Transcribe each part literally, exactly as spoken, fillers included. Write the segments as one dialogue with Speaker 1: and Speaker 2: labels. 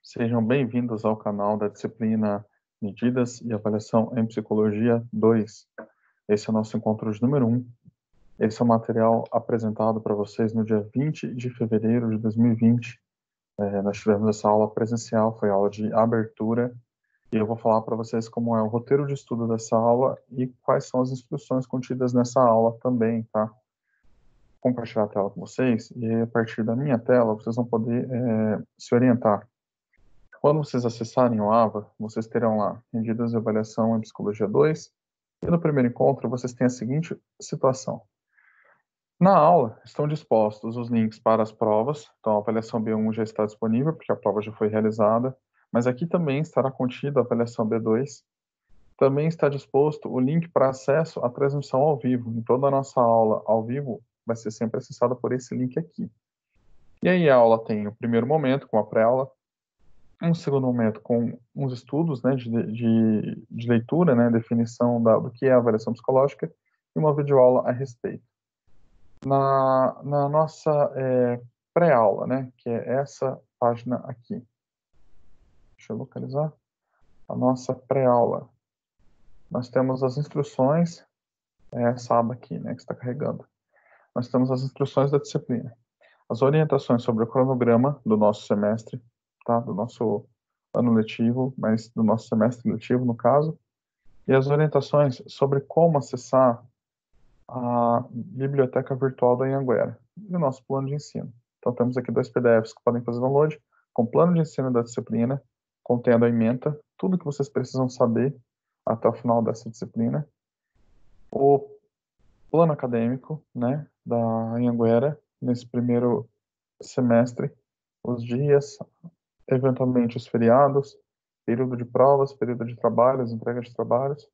Speaker 1: Sejam bem-vindos ao canal da disciplina Medidas e Avaliação em Psicologia dois. Esse é o nosso encontro de número um. Esse é o material apresentado para vocês no dia vinte de fevereiro de dois mil e vinte. É, nós tivemos essa aula presencial, foi aula de abertura, e eu vou falar para vocês como é o roteiro de estudo dessa aula e quais são as instruções contidas nessa aula também, tá? Vou compartilhar a tela com vocês, e a partir da minha tela vocês vão poder é, se orientar. Quando vocês acessarem o AVA, vocês terão lá Medidas de Avaliação em Psicologia dois, e no primeiro encontro vocês têm a seguinte situação. Na aula estão dispostos os links para as provas, então a avaliação B um já está disponível, porque a prova já foi realizada, mas aqui também estará contida a avaliação B dois. Também está disposto o link para acesso à transmissão ao vivo. Em toda a nossa aula ao vivo vai ser sempre acessada por esse link aqui. E aí a aula tem o primeiro momento, com a pré-aula, um segundo momento com uns estudos, né, de, de, de leitura, né, definição da, do que é a avaliação psicológica, e uma videoaula a respeito. Na, na nossa é, pré-aula, né, que é essa página aqui. Deixa eu localizar. A nossa pré-aula. Nós temos as instruções, é essa aba aqui, né, que está carregando. Nós temos as instruções da disciplina. As orientações sobre o cronograma do nosso semestre, tá, do nosso ano letivo, mas do nosso semestre letivo, no caso, e as orientações sobre como acessar a biblioteca virtual da Anhanguera e o nosso plano de ensino. Então, temos aqui dois P D Fs que podem fazer download, com plano de ensino da disciplina, contendo a ementa, tudo que vocês precisam saber até o final dessa disciplina, o plano acadêmico, né, da Anhanguera, nesse primeiro semestre, os dias, eventualmente os feriados, período de provas, período de trabalhos, entrega de trabalhos,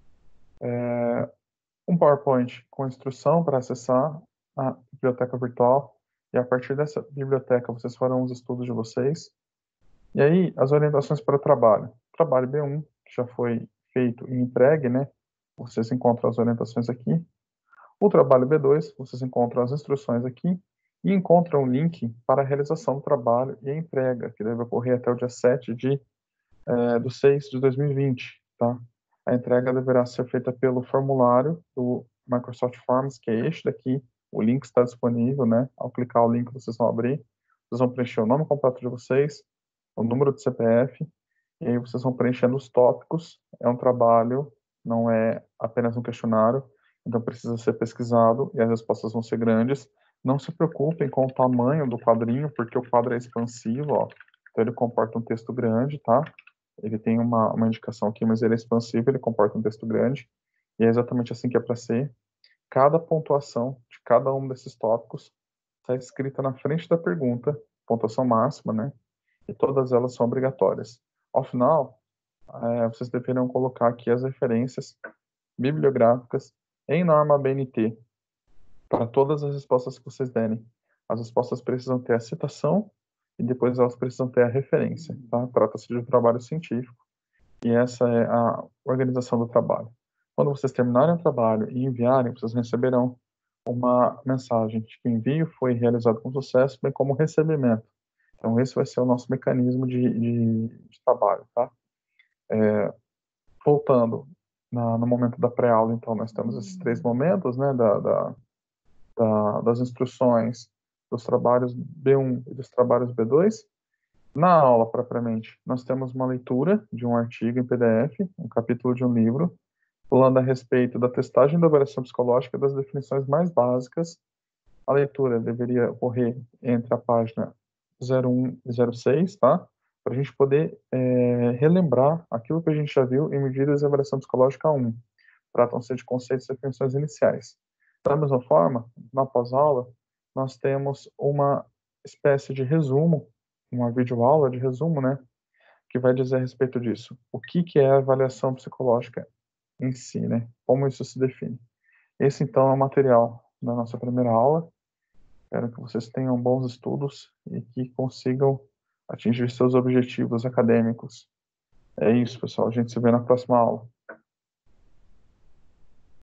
Speaker 1: é, um PowerPoint com instrução para acessar a biblioteca virtual, e a partir dessa biblioteca vocês farão os estudos de vocês. E aí, as orientações para o trabalho. Trabalho B um, que já foi feito e entregue, né? Vocês encontram as orientações aqui. O trabalho B dois, vocês encontram as instruções aqui, e encontram o link para a realização do trabalho e a entrega, que deve ocorrer até o dia sete de, é, do seis de dois mil e vinte, tá? A entrega deverá ser feita pelo formulário do Microsoft Forms, que é este daqui. O link está disponível, né? Ao clicar o link, vocês vão abrir. Vocês vão preencher o nome completo de vocês, o número de C P F, e aí vocês vão preenchendo os tópicos. É um trabalho, não é apenas um questionário, então precisa ser pesquisado e as respostas vão ser grandes. Não se preocupem com o tamanho do quadrinho, porque o quadro é expansivo, ó. Então ele comporta um texto grande, tá? Ele tem uma, uma indicação aqui, mas ele é expansivo, ele comporta um texto grande, e é exatamente assim que é para ser. Cada pontuação de cada um desses tópicos está escrita na frente da pergunta, pontuação máxima, né? E todas elas são obrigatórias. Ao final, é, vocês deverão colocar aqui as referências bibliográficas em norma B N T para todas as respostas que vocês derem. As respostas precisam ter a citação e depois elas precisam ter a referência, tá? Trata-se de um trabalho científico e essa é a organização do trabalho. Quando vocês terminarem o trabalho e enviarem, vocês receberão uma mensagem de que o envio foi realizado com sucesso, bem como o recebimento. Então, esse vai ser o nosso mecanismo de, de, de trabalho, tá? É, voltando na, no momento da pré-aula, então, nós temos esses três momentos, né, da, da, da, das instruções dos trabalhos B um e dos trabalhos B dois. Na aula, propriamente, nós temos uma leitura de um artigo em P D F, um capítulo de um livro, falando a respeito da testagem da avaliação psicológica das definições mais básicas. A leitura deveria ocorrer entre a página zero um e zero seis, tá? Para a gente poder é, relembrar aquilo que a gente já viu em Medidas de Avaliação Psicológica um. Tratam-se de conceitos e definições iniciais. Da mesma forma, na pós-aula, nós temos uma espécie de resumo, uma videoaula de resumo, né? Que vai dizer a respeito disso. O que, que é a avaliação psicológica em si, né? Como isso se define. Esse, então, é o material da nossa primeira aula. Espero que vocês tenham bons estudos e que consigam atingir seus objetivos acadêmicos. É isso, pessoal. A gente se vê na próxima aula.